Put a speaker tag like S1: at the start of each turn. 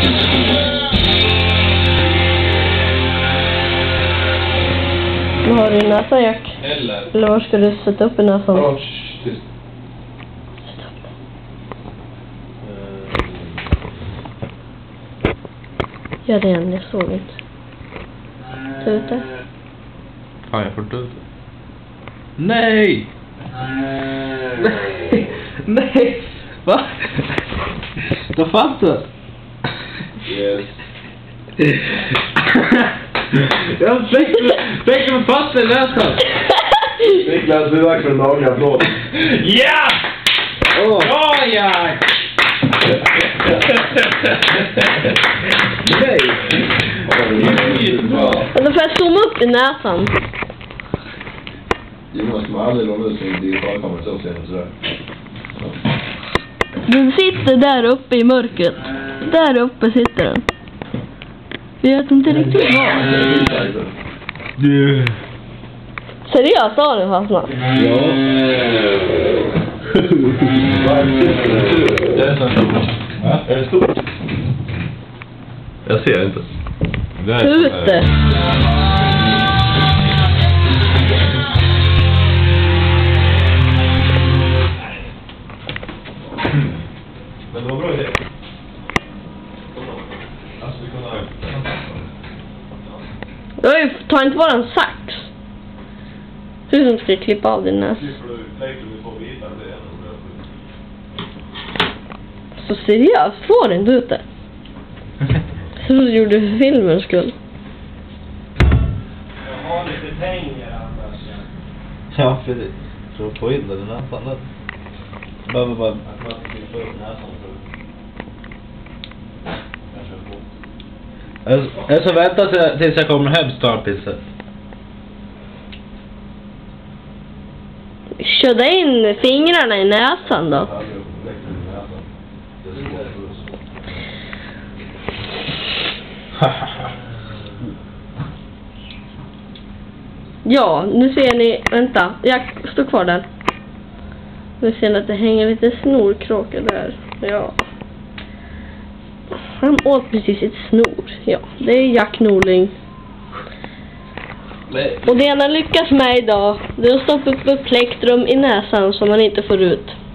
S1: Vad har du i näsan, Jack? Eller var ska du sätta upp i näsan?
S2: Ja, tyst.
S1: Sätt upp det. Gör det igen, jag såg inte. Ta ut det.
S2: Ja, jag får ta ut det. Nej! Nej! Nej! Va? Vad fan då? Yes. Jag väcker mig fast i näsan.
S3: Niklas, det är dags för en dagliga applåd.
S2: Ja! Bra, Jack!
S3: Nej!
S1: Då får jag zooma upp i näsan.
S3: Jonas kommer aldrig låna ut sin digitalkamera så sen sådär.
S1: Den sitter där uppe i mörkret. Där uppe sitter den. Jag vet inte riktigt vad. Seriöst har den fastnat?
S3: Ja. Är det stort?
S2: Jag ser inte.
S1: Ta ut det.
S3: Men det var bra idé. Alltså vi kunde...
S1: Ta inte bara en sax. Hur som ska jag klippa av din näs? Så seriöst, får inte ut det. Så du gjorde för filmens skull.
S4: Jag har lite pengar annars.
S2: Ja, precis. Så få in den i näsan. Behöver bara...
S4: Att man ska få upp näsan så.
S2: Jag ska vänta tills jag kommer hem startpisset.
S1: Köra in fingrarna i näsan då. Ja, nu ser ni, vänta, jag står kvar där. Nu ser ni att det hänger lite snorkråkor där. Ja. Han åt precis ett snor. Ja, det är Jack Norling. Och det han har lyckats med idag, det är att stoppa upp plektrum i näsan som man inte får ut.